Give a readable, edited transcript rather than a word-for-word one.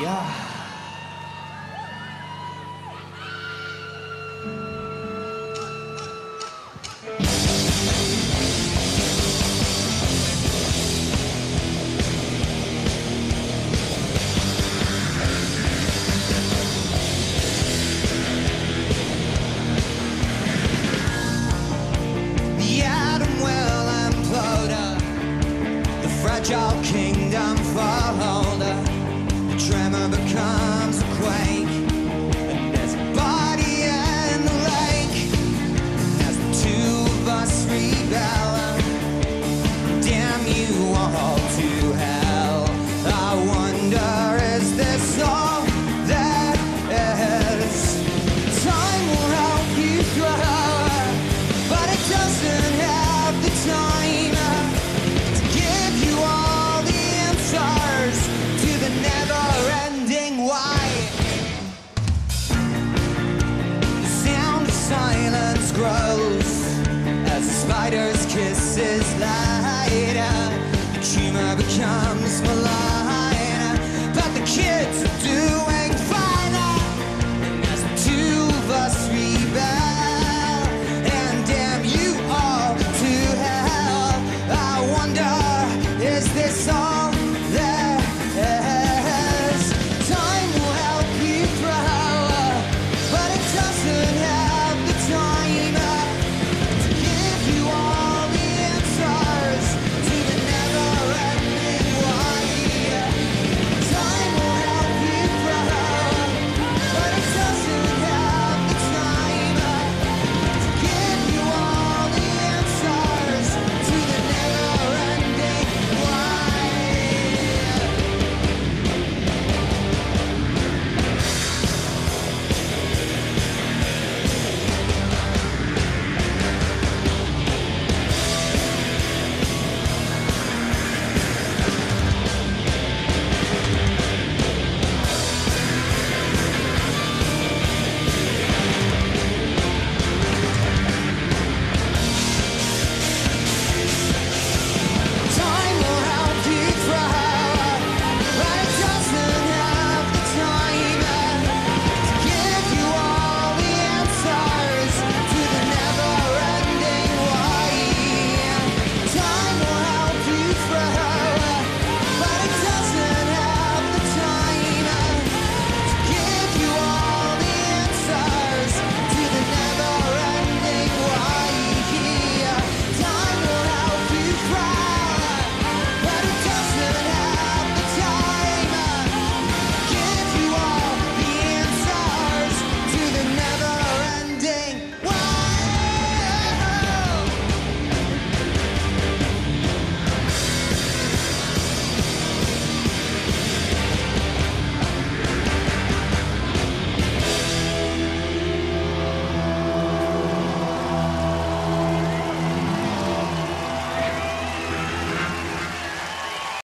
Yeah. The atom will implode, the fragile kingdom fold. The tremor becomes a quake, and there's a body in the lake. And as the two of us rebel, damn you all to hell. I wonder, is this all that is? Time will help you through, but it doesn't have the time to give you all the answers to the never-ending why. The sound of silence grows as the spider's kiss is lighter. The tumor becomes malign, but the kids are doing